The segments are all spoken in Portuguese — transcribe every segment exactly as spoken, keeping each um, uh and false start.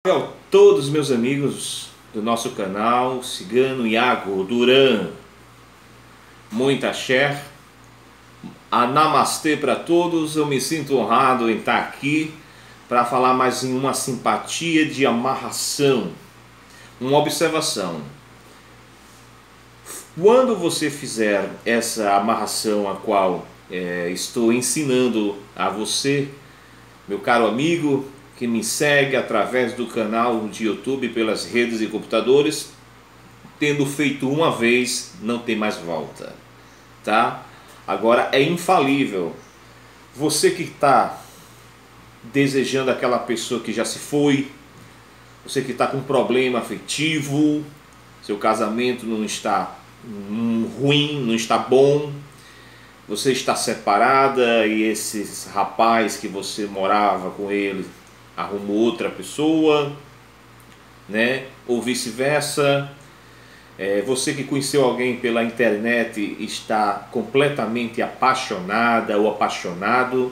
A todos meus amigos do nosso canal Cigano Iago Duran, muita axé, a namastê para todos. Eu me sinto honrado em estar aqui para falar mais em uma simpatia de amarração, uma observação. Quando você fizer essa amarração a qual é, estou ensinando a você, meu caro amigo que me segue através do canal de YouTube, pelas redes e computadores, tendo feito uma vez, não tem mais volta, tá? Agora é infalível. Você que está desejando aquela pessoa que já se foi, você que está com problema afetivo, seu casamento não está hum, ruim, não está bom, você está separada e esse rapaz que você morava com ele arrumou outra pessoa, né? Ou vice-versa. É, você que conheceu alguém pela internet está completamente apaixonada ou apaixonado.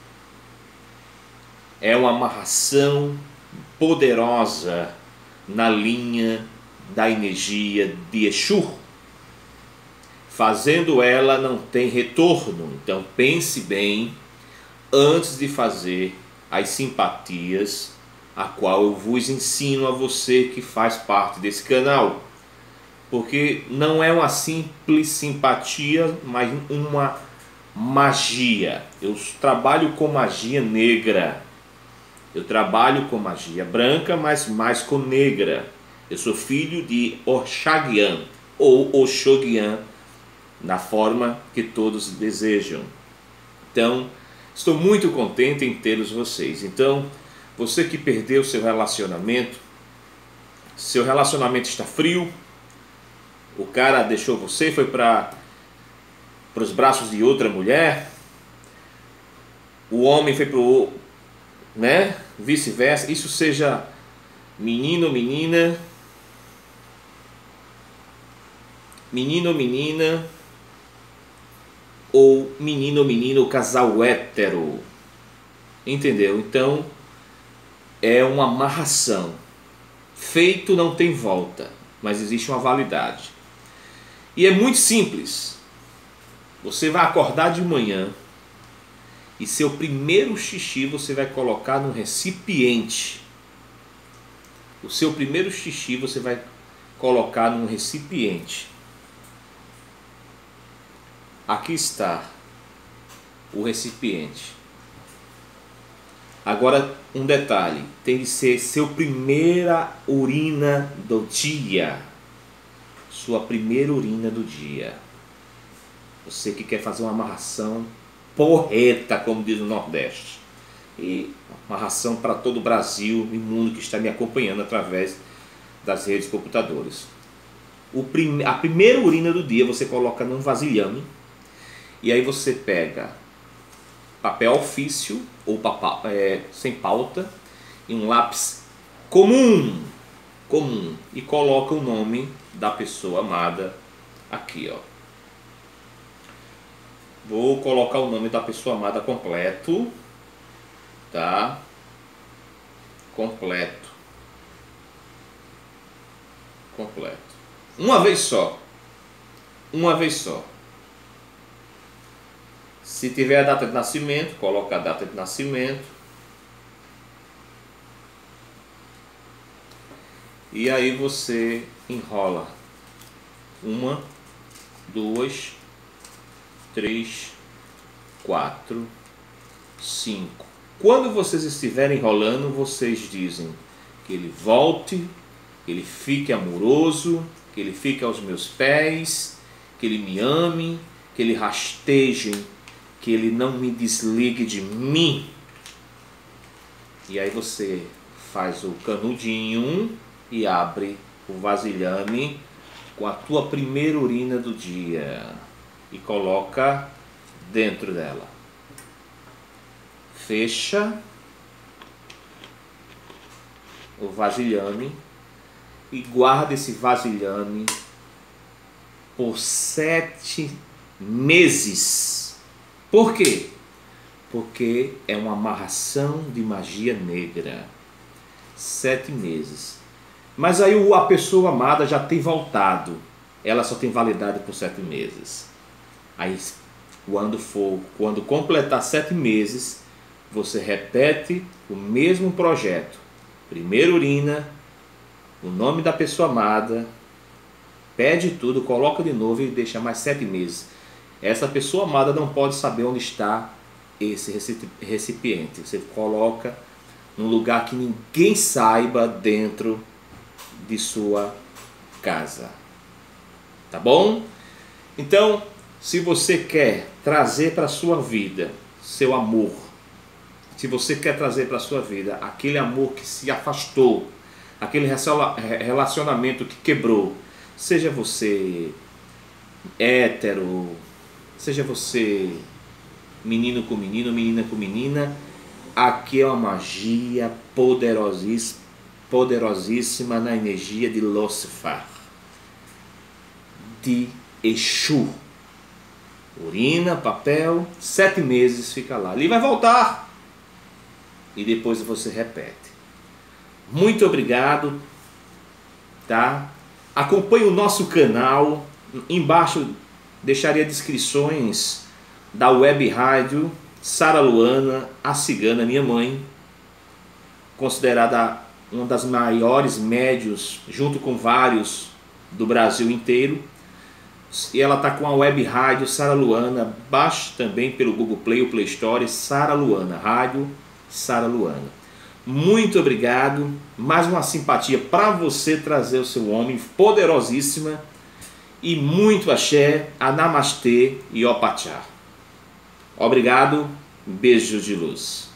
É uma amarração poderosa na linha da energia de Exu. Fazendo ela não tem retorno. Então pense bem antes de fazer as simpatias a qual eu vos ensino a você que faz parte desse canal, porque não é uma simples simpatia, mas uma magia. Eu trabalho com magia negra, eu trabalho com magia branca, mas mais com negra. Eu sou filho de Orchagian ou Oxoguian, na forma que todos desejam. Então estou muito contente em tê-los vocês. Então, você que perdeu seu relacionamento, seu relacionamento está frio, o cara deixou você, foi para os braços de outra mulher, o homem foi para o, né, vice-versa, isso seja menino ou menina, menino ou menina, ou menino ou menino, casal hétero, entendeu? Então é uma amarração, feito não tem volta, mas existe uma validade e é muito simples. Você vai acordar de manhã e seu primeiro xixi você vai colocar num recipiente. O seu primeiro xixi você vai colocar num recipiente. Aqui está o recipiente. Agora um detalhe, tem de ser seu primeira urina do dia. Sua primeira urina do dia. Você que quer fazer uma amarração porreta, como diz o Nordeste. E amarração para todo o Brasil e mundo que está me acompanhando através das redes computadores. O prime... A primeira urina do dia você coloca num vasilhame. E aí você pega papel ofício ou papel, é, sem pauta e um lápis comum, comum e coloca o nome da pessoa amada aqui, ó. Vou colocar o nome da pessoa amada completo, tá? Completo, completo. Uma vez só, uma vez só. Se tiver a data de nascimento, coloca a data de nascimento. E aí você enrola. Uma, duas, três, quatro, cinco. Quando vocês estiverem enrolando, vocês dizem que ele volte, que ele fique amoroso, que ele fique aos meus pés, que ele me ame, que ele rasteje, que ele não me desligue de mim. E aí você faz o canudinho e abre o vasilhame com a tua primeira urina do dia e coloca dentro dela. Fecha o vasilhame e guarda esse vasilhame por sete meses. Por quê? Porque é uma amarração de magia negra. Sete meses. Mas aí a pessoa amada já tem voltado. Ela só tem validade por sete meses. Aí quando for, quando completar sete meses, você repete o mesmo projeto. Primeiro urina, o nome da pessoa amada, pede tudo, coloca de novo e deixa mais sete meses. Essa pessoa amada não pode saber onde está esse recipiente. Você coloca num lugar que ninguém saiba dentro de sua casa. Tá bom? Então, se você quer trazer para a sua vida seu amor, se você quer trazer para a sua vida aquele amor que se afastou, aquele relacionamento que quebrou, seja você hétero, seja você menino com menino, menina com menina, aqui é uma magia poderosíssima, poderosíssima na energia de Lúcifer, de Exu. Urina, papel, sete meses fica lá. Ali vai voltar. E depois você repete. Muito obrigado, tá? Acompanhe o nosso canal. Embaixo deixaria descrições da web rádio Sara Luana, a cigana, minha mãe, considerada uma das maiores médios, junto com vários do Brasil inteiro. E ela está com a web rádio Sara Luana. Baixe também pelo Google Play ou Play Store, Sara Luana, rádio Sara Luana. Muito obrigado. Mais uma simpatia para você trazer o seu homem, poderosíssima. E muito axé, anamastê e opachá. Obrigado, beijos de luz.